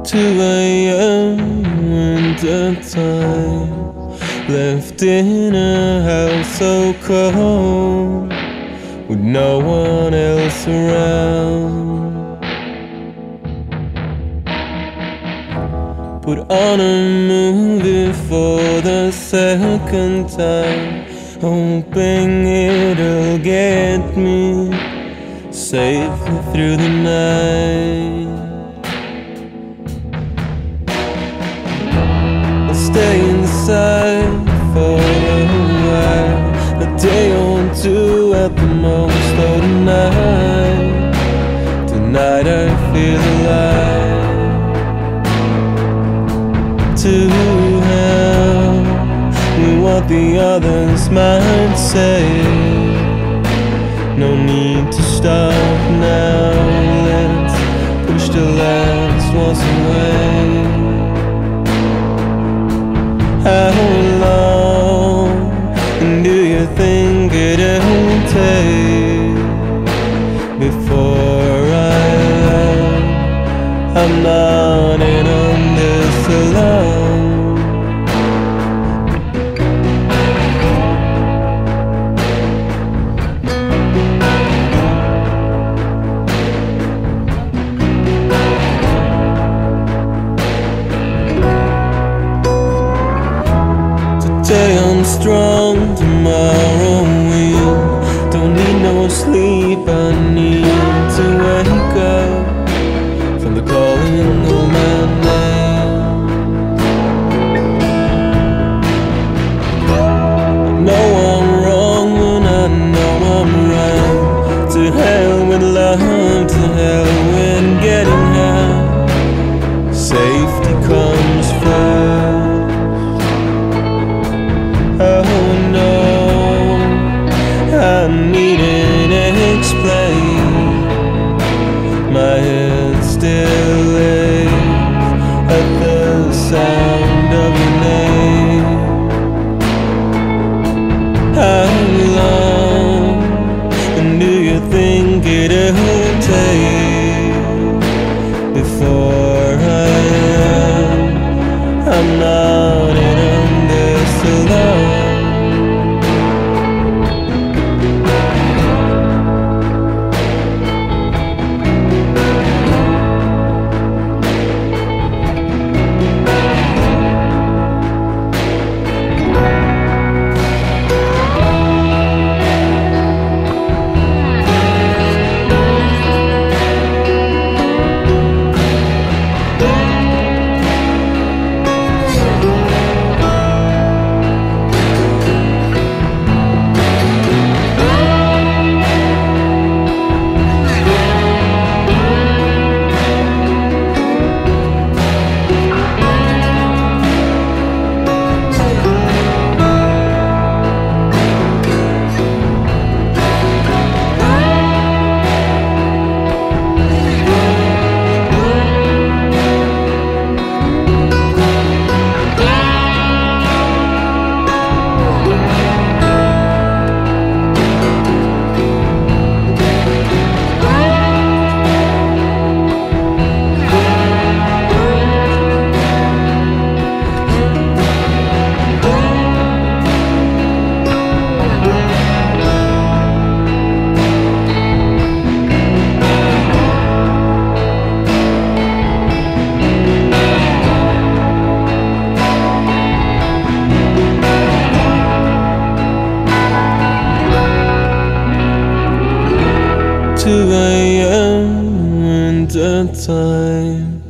2 a.m. winter time, left in a house so cold, with no one else around. Put on a movie for the second time, hoping it'll get me safely through the night. I'll stay inside for a while, a day or two at the most. Oh, tonight I feel alive. To hell with what the others might say. No need to stop now, let's push the last walls away. How long do you think it'll take before I'm not in on this alone? Today I'm strong, tomorrow weak. Don't need no sleep, I need to wake up from the calling of my name. I know I'm wrong when I know I'm right. To hell with love, to hell with getting high. Safety comes first. Oh no, I needn't explain. My head still aches at the sound of your name. How long do you think it'll take before I'm not in this alone? Two a.m. winter time,